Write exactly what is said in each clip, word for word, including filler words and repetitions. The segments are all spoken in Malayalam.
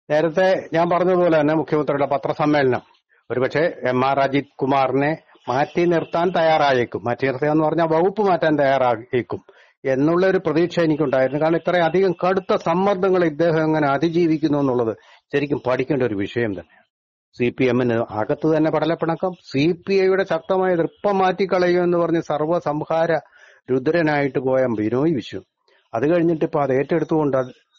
നേരത്തെ ഞാൻ പറഞ്ഞതുപോലെ തന്നെ മുഖ്യമന്ത്രിയുടെ പത്രസമ്മേളനം ഒരുപക്ഷെ എം ആർ അജിത് കുമാറിനെ മാറ്റി നിർത്താൻ തയ്യാറായേക്കും. മാറ്റി നിർത്തുക പറഞ്ഞാൽ വകുപ്പ് മാറ്റാൻ തയ്യാറായേക്കും എന്നുള്ള ഒരു പ്രതീക്ഷ എനിക്കുണ്ടായിരുന്നു. കാരണം ഇത്രയധികം കടുത്ത സമ്മർദ്ദങ്ങൾ ഇദ്ദേഹം എങ്ങനെ അതിജീവിക്കുന്നു എന്നുള്ളത് ശരിക്കും പഠിക്കേണ്ട ഒരു വിഷയം തന്നെയാണ്. സി പി എമ്മിന് അകത്ത് തന്നെ പടലപ്പിണക്കം, സി പി ഐയുടെ ശക്തമായ എളുപ്പം മാറ്റിക്കളയുക എന്ന് പറഞ്ഞ് സർവ്വസംഹാര രുദ്രനായിട്ട് പോയ ബിനോയ് വിശ്വം അത് കഴിഞ്ഞിട്ട് ഇപ്പൊ അത് ഏറ്റെടുത്തുകൊണ്ട്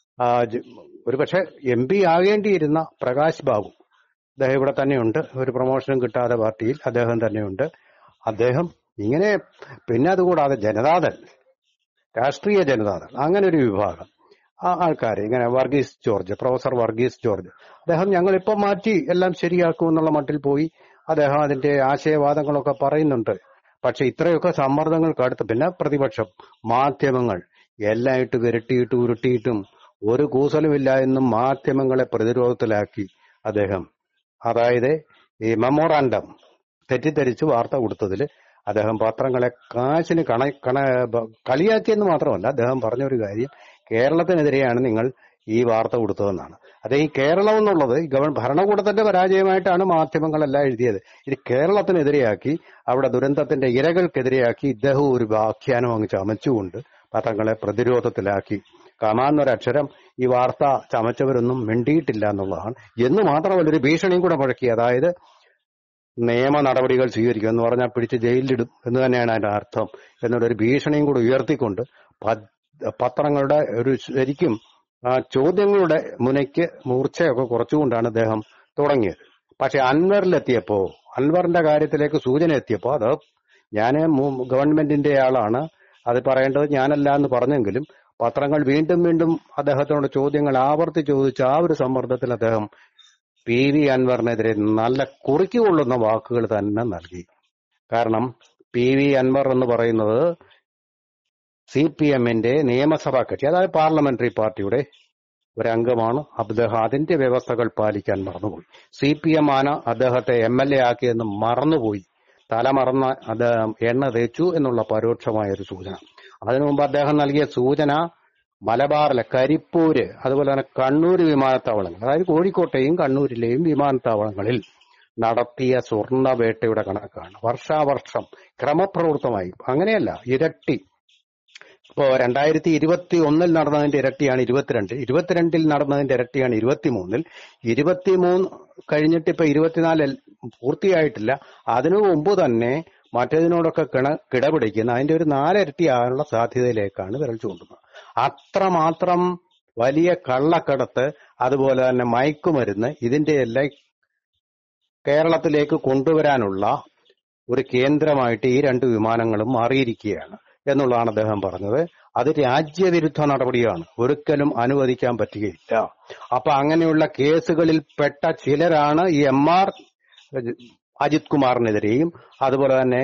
ഒരുപക്ഷെ എം പി ആകേണ്ടിയിരുന്ന പ്രകാശ് ബാബു അദ്ദേഹം ഇവിടെ തന്നെയുണ്ട്. ഒരു പ്രൊമോഷനും കിട്ടാതെ പാർട്ടിയിൽ അദ്ദേഹം തന്നെയുണ്ട്. അദ്ദേഹം ഇങ്ങനെ പിന്നെ അതുകൂടാതെ ജനതാദൾ, രാഷ്ട്രീയ ജനതാദൾ, അങ്ങനെ ഒരു വിഭാഗം ആ ആൾക്കാർ ഇങ്ങനെ വർഗീസ് ജോർജ്, പ്രൊഫസർ വർഗീസ് ജോർജ് അദ്ദേഹം ഞങ്ങളിപ്പം മാറ്റി എല്ലാം ശരിയാക്കും എന്നുള്ള മട്ടിൽ പോയി അദ്ദേഹം അതിന്റെ ആശയവാദങ്ങളൊക്കെ പറയുന്നുണ്ട്. പക്ഷെ ഇത്രയൊക്കെ സമ്മർദ്ദങ്ങൾക്ക് അടുത്ത് പിന്നെ പ്രതിപക്ഷം, മാധ്യമങ്ങൾ എല്ലാം ഇട്ട് വിരട്ടിയിട്ട് ഉരുട്ടിയിട്ടും ഒരു കൂസലുമില്ല എന്നും മാധ്യമങ്ങളെ പ്രതിരോധത്തിലാക്കി അദ്ദേഹം, അതായത് ഈ മെമ്മോറാണ്ടം തെറ്റിദ്ധരിച്ച് വാർത്ത കൊടുത്തതിൽ അദ്ദേഹം പത്രങ്ങളെ കാശിന് കണ കണ കളിയാക്കിയെന്ന് മാത്രമല്ല, അദ്ദേഹം പറഞ്ഞൊരു കാര്യം കേരളത്തിനെതിരെയാണ് നിങ്ങൾ ഈ വാർത്ത കൊടുത്തതെന്നാണ്. അത് ഈ കേരളം എന്നുള്ളത് ഗവൺ ഭരണകൂടത്തിന്റെ പരാജയമായിട്ടാണ് മാധ്യമങ്ങളെല്ലാം എഴുതിയത്. ഇത് കേരളത്തിനെതിരെയാക്കി, അവിടെ ദുരന്തത്തിന്റെ ഇരകൾക്കെതിരെയാക്കി ഇദ്ദേഹം ഒരു വ്യാഖ്യാനം അങ്ങ് ചമച്ചുകൊണ്ട് പത്രങ്ങളെ പ്രതിരോധത്തിലാക്കി. കമാന്നൊരക്ഷരം ഈ വാർത്ത ചമച്ചവരൊന്നും മിണ്ടിയിട്ടില്ല എന്നുള്ളതാണ്. എന്ന് മാത്രമല്ല ഒരു ഭീഷണിയും കൂടെ മുഴക്കി, അതായത് നിയമ നടപടികൾ സ്വീകരിക്കും എന്ന് പറഞ്ഞാൽ പിടിച്ച് ജയിലിലിടും എന്ന് തന്നെയാണ് അതിന്റെ അർത്ഥം എന്നുള്ളൊരു ഭീഷണിയും കൂടെ ഉയർത്തിക്കൊണ്ട് പത്രങ്ങളുടെ ഒരു ശരിക്കും ചോദ്യങ്ങളുടെ മുനയ്ക്ക് മൂർച്ചയൊക്കെ കുറച്ചുകൊണ്ടാണ് അദ്ദേഹം തുടങ്ങിയത്. പക്ഷെ അൻവറിലെത്തിയപ്പോ, അൻവറിന്റെ കാര്യത്തിലേക്ക് സൂചന എത്തിയപ്പോ, അത് ഞാൻ ഗവൺമെന്റിന്റെ ആളാണ്, അത് പറയേണ്ടത് ഞാനല്ല എന്ന് പറഞ്ഞെങ്കിലും പത്രങ്ങൾ വീണ്ടും വീണ്ടും അദ്ദേഹത്തോട് ചോദ്യങ്ങൾ ആവർത്തി ചോദിച്ച ആ ഒരു സമ്മർദ്ദത്തിൽ അദ്ദേഹം പി വി അൻവറിനെതിരെ നല്ല കുറിക്കുകൊള്ളുന്ന വാക്കുകൾ തന്നെ നൽകി. കാരണം പി വി അൻവർ എന്ന് പറയുന്നത് സി പി എമ്മിന്റെ നിയമസഭാ കക്ഷി, അതായത് പാർലമെന്ററി പാർട്ടിയുടെ ഒരംഗമാണ്. അദ്ദേഹം അതിന്റെ വ്യവസ്ഥകൾ പാലിക്കാൻ മറന്നുപോയി. സി പി എം ആണ് അദ്ദേഹത്തെ എം എൽ എ ആക്കിയെന്ന് മറന്നുപോയി. തലമറന്ന അദ്ദേഹം എണ്ണ തേച്ചു എന്നുള്ള പരോക്ഷമായ ഒരു സൂചന. അതിനു മുമ്പ് അദ്ദേഹം നൽകിയ സൂചന മലബാറിലെ കരിപ്പൂര്, അതുപോലെ തന്നെ കണ്ണൂർ വിമാനത്താവളങ്ങൾ, അതായത് കോഴിക്കോട്ടെയും കണ്ണൂരിലെയും വിമാനത്താവളങ്ങളിൽ നടത്തിയ സ്വർണ്ണവേട്ടയുടെ കണക്കാണ്. വർഷാവർഷം ക്രമപ്രവൃത്തമായി, അങ്ങനെയല്ല, ഇരട്ടി. ഇപ്പോ രണ്ടായിരത്തി ഇരുപത്തി ഒന്നിൽ നടന്നതിന്റെ ഇരട്ടിയാണ് ഇരുപത്തിരണ്ട്, ഇരുപത്തിരണ്ടിൽ നടന്നതിന്റെ ഇരട്ടിയാണ് ഇരുപത്തിമൂന്നിൽ, ഇരുപത്തിമൂന്ന് കഴിഞ്ഞിട്ട് ഇപ്പൊ ഇരുപത്തിനാല് പൂർത്തിയായിട്ടില്ല. അതിനു മുമ്പ് തന്നെ മറ്റേതിനോടൊക്കെ കിണ കിടപിടിക്കുന്ന അതിന്റെ ഒരു നാലിരട്ടി ആകാനുള്ള സാധ്യതയിലേക്കാണ് വിരൽ ചൂണ്ടുന്നത്. അത്രമാത്രം വലിയ കള്ളക്കടത്ത്, അതുപോലെ തന്നെ മയക്കുമരുന്ന്, ഇതിന്റെ എല്ലാം കേരളത്തിലേക്ക് കൊണ്ടുവരാനുള്ള ഒരു കേന്ദ്രമായിട്ട് ഈ രണ്ട് വിമാനങ്ങളും മാറിയിരിക്കുകയാണ് എന്നുള്ളതാണ് അദ്ദേഹം പറഞ്ഞത്. അത് രാജ്യവിരുദ്ധ നടപടിയാണ്, ഒരിക്കലും അനുവദിക്കാൻ പറ്റുകയില്ല. അപ്പൊ അങ്ങനെയുള്ള കേസുകളിൽ പെട്ട ചിലരാണ് ഈ എം ആർ അജിത് കുമാറിനെതിരെയും അതുപോലെ തന്നെ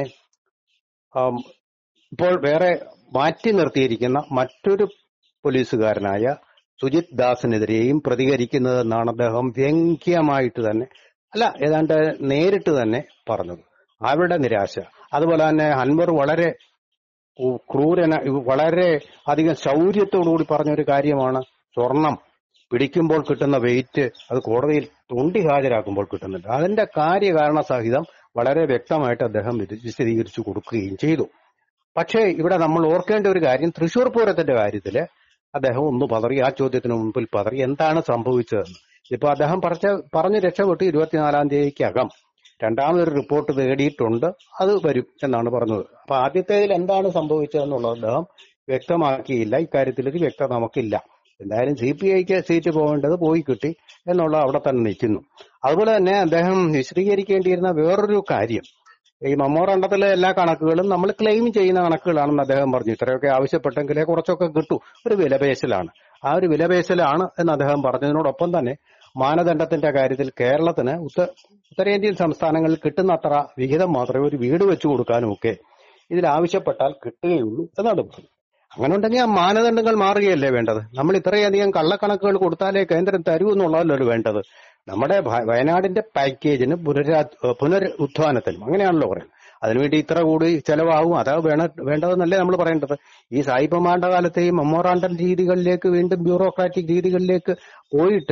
ഇപ്പോൾ വേറെ മാറ്റി നിർത്തിയിരിക്കുന്ന മറ്റൊരു പോലീസുകാരനായ സുജിത് ദാസിനെതിരെയും പ്രതികരിക്കുന്നതെന്നാണ് അദ്ദേഹം വ്യംഗ്യമായിട്ട് തന്നെ, അല്ല ഏതാണ്ട് നേരിട്ട് തന്നെ പറഞ്ഞത്. അവരുടെ നിരാശ, അതുപോലെ തന്നെ അൻവർ വളരെ ക്രൂരന വളരെ അധികം ശൗര്യത്തോടുകൂടി പറഞ്ഞൊരു കാര്യമാണ് സ്വർണം പിടിക്കുമ്പോൾ കിട്ടുന്ന വെയിറ്റ് അത് കോടതിയിൽ തൊണ്ടി ഹാജരാക്കുമ്പോൾ കിട്ടുന്നുണ്ട്. അതിന്റെ കാര്യകാരണ സഹിതം വളരെ വ്യക്തമായിട്ട് അദ്ദേഹം വിശദീകരിച്ചു കൊടുക്കുകയും ചെയ്തു. പക്ഷേ ഇവിടെ നമ്മൾ ഓർക്കേണ്ട ഒരു കാര്യം, തൃശൂർ പൂരത്തിന്റെ കാര്യത്തില് അദ്ദേഹം ഒന്ന് പതറി, ആ ചോദ്യത്തിന് മുൻപിൽ പതറി. എന്താണ് സംഭവിച്ചതെന്ന് ഇപ്പൊ അദ്ദേഹം പറഞ്ഞ പറഞ്ഞ് രക്ഷപ്പെട്ട് ഇരുപത്തിനാലാം തീയതിക്കകം രണ്ടാമതൊരു റിപ്പോർട്ട് തേടിയിട്ടുണ്ട്, അത് വരും എന്നാണ് പറഞ്ഞത്. അപ്പൊ ആദ്യത്തേതിൽ എന്താണ് സംഭവിച്ചതെന്നുള്ളത് അദ്ദേഹം വ്യക്തമാക്കിയില്ല. ഇക്കാര്യത്തിൽ ഒരു വ്യക്തത നമുക്കില്ല. എന്തായാലും സി പി ഐക്ക് സീറ്റ് പോകേണ്ടത് പോയി കിട്ടി എന്നുള്ള അവിടെ തന്നെ നിൽക്കുന്നു. അതുപോലെ തന്നെ അദ്ദേഹം വിശദീകരിക്കേണ്ടിയിരുന്ന വേറൊരു കാര്യം, ഈ മെമ്മോറാണ്ടത്തിലെ എല്ലാ കണക്കുകളും നമ്മൾ ക്ലെയിം ചെയ്യുന്ന കണക്കുകളാണെന്ന് അദ്ദേഹം പറഞ്ഞു. ഇത്രയൊക്കെ ആവശ്യപ്പെട്ടെങ്കിലേ കുറച്ചൊക്കെ കിട്ടൂ, ഒരു വിലപേശലാണ്. ആ ഒരു വിലപേശലാണ് എന്ന് അദ്ദേഹം പറഞ്ഞതിനോടൊപ്പം തന്നെ മാനദണ്ഡത്തിന്റെ കാര്യത്തിൽ കേരളത്തിന് ഉത്ത ഉത്തരേന്ത്യൻ സംസ്ഥാനങ്ങളിൽ കിട്ടുന്ന അത്ര വിഹിതം മാത്രമേ ഒരു വീട് വെച്ചു കൊടുക്കാനും ഒക്കെ ഇതിൽ ആവശ്യപ്പെട്ടാൽ കിട്ടുകയുള്ളൂ എന്നാണ് പറഞ്ഞത്. അങ്ങനെ ഉണ്ടെങ്കിൽ ആ മാനദണ്ഡങ്ങൾ മാറുകയല്ലേ വേണ്ടത്? നമ്മൾ ഇത്രയധികം കള്ളക്കണക്കുകൾ കൊടുത്താലേ കേന്ദ്രം തരൂ എന്നുള്ളതല്ലോ വേണ്ടത്. നമ്മുടെ വയനാടിന്റെ പാക്കേജിന് പുനരാ പുനരുത്ഥാനത്തിനും അങ്ങനെയാണല്ലോ പറയുന്നത്. അതിനുവേണ്ടി ഇത്ര കൂടി ചെലവാകും, അതാ വേണ വേണ്ടതെന്നല്ലേ നമ്മൾ പറയേണ്ടത്. ഈ സായിപ്പമാരുടെ കാലത്തെ ഈ മെമ്മോറാണ്ടം രീതികളിലേക്ക് വീണ്ടും ബ്യൂറോക്രാറ്റിക് രീതികളിലേക്ക് പോയിട്ട്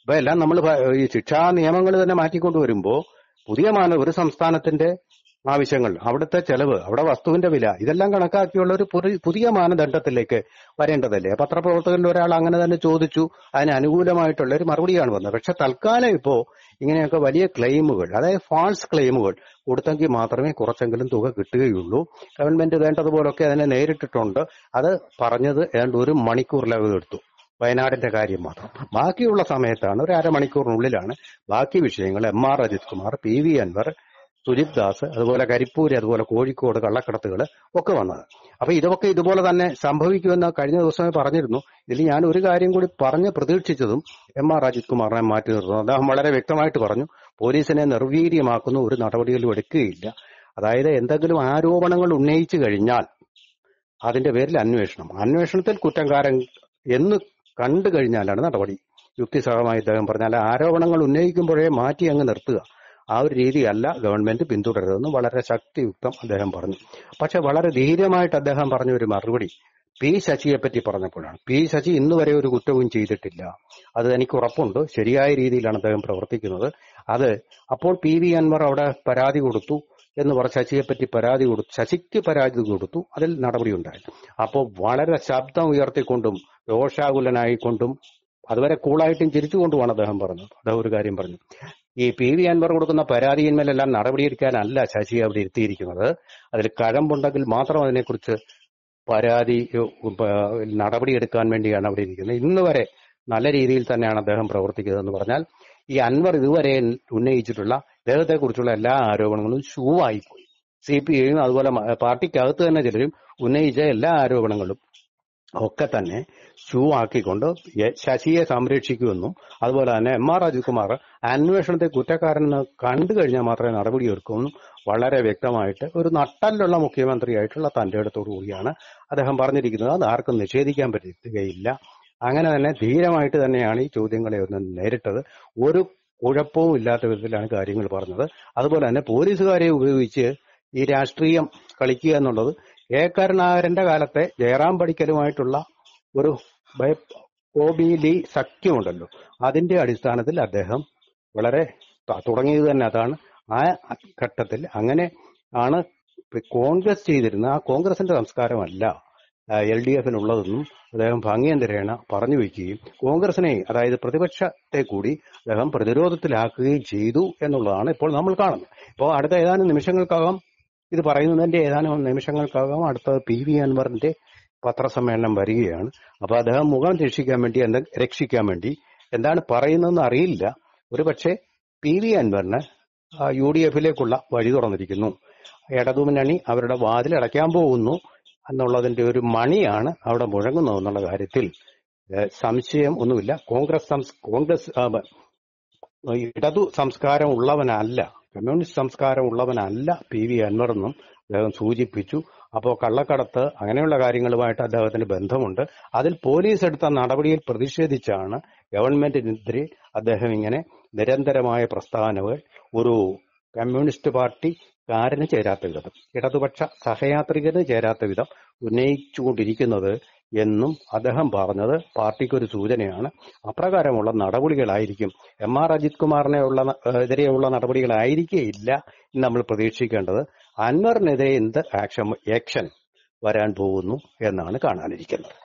ഇപ്പൊ എല്ലാം നമ്മൾ ഈ ശിക്ഷാ നിയമങ്ങൾ തന്നെ മാറ്റിക്കൊണ്ടുവരുമ്പോ പുതിയ മാന ഒരു സംസ്ഥാനത്തിന്റെ ആവശ്യങ്ങൾ, അവിടുത്തെ ചെലവ്, അവിടെ വസ്തുവിന്റെ വില, ഇതെല്ലാം കണക്കാക്കിയുള്ള ഒരു പുതി- പുതിയ മാനദണ്ഡത്തിലേക്ക് വരേണ്ടതല്ലേ. പത്രപ്രവർത്തകരിൽ ഒരാൾ അങ്ങനെ തന്നെ ചോദിച്ചു, അതിന് അനുകൂലമായിട്ടുള്ള ഒരു മറുപടിയാണ് വന്നത്. പക്ഷെ തൽക്കാലം ഇപ്പോ ഇങ്ങനെയൊക്കെ വലിയ ക്ലെയിമുകൾ, അതായത് ഫാൾസ് ക്ലെയിമുകൾ കൊടുത്തെങ്കിൽ മാത്രമേ കുറച്ചെങ്കിലും തുക കിട്ടുകയുള്ളൂ. ഗവൺമെന്റ് വേണ്ടതുപോലൊക്കെ അതിനെ നേരിട്ടിട്ടുണ്ട്. അത് പറഞ്ഞത് ഏതാണ്ട് ഒരു മണിക്കൂറിലകം എടുത്തു, വയനാടിന്റെ കാര്യം മാത്രം. ബാക്കിയുള്ള സമയത്താണ് ഒരു അരമണിക്കൂറിനുള്ളിലാണ് ബാക്കി വിഷയങ്ങൾ M R Ajith Kumar, P V Anvar, Sujith Das, അതുപോലെ കരിപ്പൂര്, അതുപോലെ കോഴിക്കോട് കള്ളക്കടത്തുകൾ ഒക്കെ വന്നത്. അപ്പൊ ഇതൊക്കെ ഇതുപോലെ തന്നെ സംഭവിക്കുമെന്ന് കഴിഞ്ഞ ദിവസമേ പറഞ്ഞിരുന്നു. ഇതിൽ ഞാൻ ഒരു കാര്യം കൂടി പറഞ്ഞ് പ്രതീക്ഷിച്ചതും എം ആർ അജിത് കുമാറിനെ മാറ്റി നിർത്തുന്നു. അദ്ദേഹം വളരെ വ്യക്തമായിട്ട് പറഞ്ഞു, പോലീസിനെ നിർവീര്യമാക്കുന്ന ഒരു നടപടികളും എടുക്കുകയില്ല. അതായത് എന്തെങ്കിലും ആരോപണങ്ങൾ ഉന്നയിച്ചു കഴിഞ്ഞാൽ അതിന്റെ പേരിൽ അന്വേഷണം, അന്വേഷണത്തിൽ കുറ്റക്കാരൻ എന്ന് കണ്ടു കഴിഞ്ഞാലാണ് നടപടി. യുക്തിസഹമായി അദ്ദേഹം പറഞ്ഞാൽ ആരോപണങ്ങൾ ഉന്നയിക്കുമ്പോഴേ മാറ്റി അങ്ങ് നിർത്തുക, ആ ഒരു രീതിയല്ല ഗവൺമെന്റ് പിന്തുടരുതെന്ന് വളരെ ശക്തിയുക്തം അദ്ദേഹം പറഞ്ഞു. പക്ഷെ വളരെ ധീരമായിട്ട് അദ്ദേഹം പറഞ്ഞ ഒരു മറുപടി പി ശശിയെ പറ്റി പറഞ്ഞപ്പോഴാണ്. പി ശശി ഇന്ന് വരെ ഒരു കുറ്റവും ചെയ്തിട്ടില്ല, അത് എനിക്ക് ഉറപ്പുണ്ട്, ശരിയായ രീതിയിലാണ് അദ്ദേഹം പ്രവർത്തിക്കുന്നത്. അത് അപ്പോൾ പി വി അൻവർ അവിടെ പരാതി കൊടുത്തു എന്ന് പറഞ്ഞ ശശിയെ പറ്റി പരാതി കൊടുത്തു, ശശിക്ക് പരാതി കൊടുത്തു, അതിൽ നടപടി ഉണ്ടായി. അപ്പോൾ വളരെ ശബ്ദം ഉയർത്തിക്കൊണ്ടും രോഷാകുലനായിക്കൊണ്ടും അതുവരെ കൂളായിട്ടും ചിരിച്ചുകൊണ്ടുമാണ് അദ്ദേഹം പറഞ്ഞത്. അദ്ദേഹം ഒരു കാര്യം പറഞ്ഞു, ഈ പി വി അൻവർ കൊടുക്കുന്ന പരാതിയിന്മേലെല്ലാം നടപടിയെടുക്കാനല്ല ശശി അവിടെ ഇരുത്തിയിരിക്കുന്നത്, അതിൽ കഴമ്പുണ്ടെങ്കിൽ മാത്രം അതിനെക്കുറിച്ച് പരാതി നടപടിയെടുക്കാൻ വേണ്ടിയാണ് അവിടെ ഇരിക്കുന്നത്. ഇന്ന് വരെ നല്ല രീതിയിൽ തന്നെയാണ് അദ്ദേഹം പ്രവർത്തിക്കുന്നതെന്ന് പറഞ്ഞാൽ ഈ അൻവർ ഇതുവരെ ഉന്നയിച്ചിട്ടുള്ള അദ്ദേഹത്തെ കുറിച്ചുള്ള എല്ലാ ആരോപണങ്ങളും ഷൂവായിപ്പോയി. സി പി ഐയും അതുപോലെ പാർട്ടിക്കകത്ത് തന്നെ ചിലരും ഉന്നയിച്ച എല്ലാ ആരോപണങ്ങളും ഒക്കെ തന്നെ ഷൂ ആക്കിക്കൊണ്ട് ശശിയെ സംരക്ഷിക്കുമെന്നും അതുപോലെ തന്നെ എം ആർ അജിത് കുമാർ അന്വേഷണത്തെ കുറ്റക്കാരനെന്ന് കണ്ടു കഴിഞ്ഞാൽ മാത്രമേ നടപടിയെടുക്കുമെന്നും വളരെ വ്യക്തമായിട്ട് ഒരു നട്ടലുള്ള മുഖ്യമന്ത്രിയായിട്ടുള്ള തന്റെ ഇടത്തോടു കൂടിയാണ് അദ്ദേഹം പറഞ്ഞിരിക്കുന്നത്. അത് ആർക്കും നിഷേധിക്കാൻ പറ്റുകയില്ല. അങ്ങനെ തന്നെ ധീരമായിട്ട് തന്നെയാണ് ഈ ചോദ്യങ്ങളെ ഒന്ന് നേരിട്ടത്. ഒരു കുഴപ്പവും ഇല്ലാത്ത വിധത്തിലാണ് കാര്യങ്ങൾ പറഞ്ഞത്. അതുപോലെ തന്നെ പോലീസുകാരെ ഉപയോഗിച്ച് ഈ രാഷ്ട്രീയം കളിക്കുക എന്നുള്ളത് എ കരുണാകരന്റെ കാലത്തെ ജയറാം പടിക്കലുമായിട്ടുള്ള ഒരു കോബിലി സഖ്യമുണ്ടല്ലോ, അതിന്റെ അടിസ്ഥാനത്തിൽ അദ്ദേഹം വളരെ തുടങ്ങിയത് തന്നെ അതാണ്. ആ ഘട്ടത്തിൽ അങ്ങനെ ആണ് കോൺഗ്രസ് ചെയ്തിരുന്ന ആ കോൺഗ്രസിന്റെ സംസ്കാരമല്ല എൽ ഡി എഫിനുള്ളതെന്നും അദ്ദേഹം ഭംഗിയന്തരേണ പറഞ്ഞു വയ്ക്കുകയും കോൺഗ്രസിനെ, അതായത് പ്രതിപക്ഷത്തെ കൂടി അദ്ദേഹം പ്രതിരോധത്തിലാക്കുകയും ചെയ്തു എന്നുള്ളതാണ് ഇപ്പോൾ നമ്മൾ കാണുന്നത്. ഇപ്പോൾ അടുത്ത ഏതാനും നിമിഷങ്ങൾക്കകം, ഇത് പറയുന്നതിന്റെ ഏതാനും നിമിഷങ്ങൾക്കകം അടുത്ത പി വി അൻവറിന്റെ പത്രസമ്മേളനം വരികയാണ്. അപ്പൊ അദ്ദേഹം മുഖം രക്ഷിക്കാൻ വേണ്ടി എന്താ രക്ഷിക്കാൻ വേണ്ടി എന്താണ് പറയുന്നതെന്ന് അറിയില്ല. ഒരു പക്ഷേ പി വി അൻവറിന് യു ഡി എഫിലേക്കുള്ള വഴി തുറന്നിരിക്കുന്നു, ഇടതുമുന്നണി അവരുടെ വാതിലടയ്ക്കാൻ പോകുന്നു എന്നുള്ളതിന്റെ ഒരു മണിയാണ് അവിടെ മുഴങ്ങുന്നത് എന്നുള്ള കാര്യത്തിൽ സംശയം ഒന്നുമില്ല. കോൺഗ്രസ് കോൺഗ്രസ് ഇടതു സംസ്കാരം ഉള്ളവനല്ല, കമ്മ്യൂണിസ്റ്റ് സംസ്കാരം ഉള്ളവനല്ല പി വി അൻവർ എന്നും അദ്ദേഹം സൂചിപ്പിച്ചു. അപ്പോൾ കള്ളക്കടത്ത് അങ്ങനെയുള്ള കാര്യങ്ങളുമായിട്ട് അദ്ദേഹത്തിന് ബന്ധമുണ്ട്. അതിൽ പോലീസ് എടുത്ത നടപടിയിൽ പ്രതിഷേധിച്ചാണ് ഗവൺമെന്റിനെതിരെ അദ്ദേഹം ഇങ്ങനെ നിരന്തരമായ പ്രസ്താവനകൾ ഒരു കമ്മ്യൂണിസ്റ്റ് പാർട്ടിക്കാരന് ചേരാത്ത വിധം, ഇടതുപക്ഷ സഹയാത്രികന് ചേരാത്ത വിധം ഉന്നയിച്ചുകൊണ്ടിരിക്കുന്നത് എന്നും അദ്ദേഹം പറഞ്ഞത് പാർട്ടിക്കൊരു സൂചനയാണ്. അപ്രകാരമുള്ള നടപടികളായിരിക്കും എം ആർ അജിത് കുമാറിനെ ഉള്ള എതിരെയുള്ള നടപടികളായിരിക്കേയില്ല നമ്മൾ പ്രതീക്ഷിക്കേണ്ടത്. അൻവറിനെതിരെ എന്ത് ആക്ഷൻ ആക്ഷൻ വരാൻ പോകുന്നു എന്നാണ് കാണാനിരിക്കുന്നത്.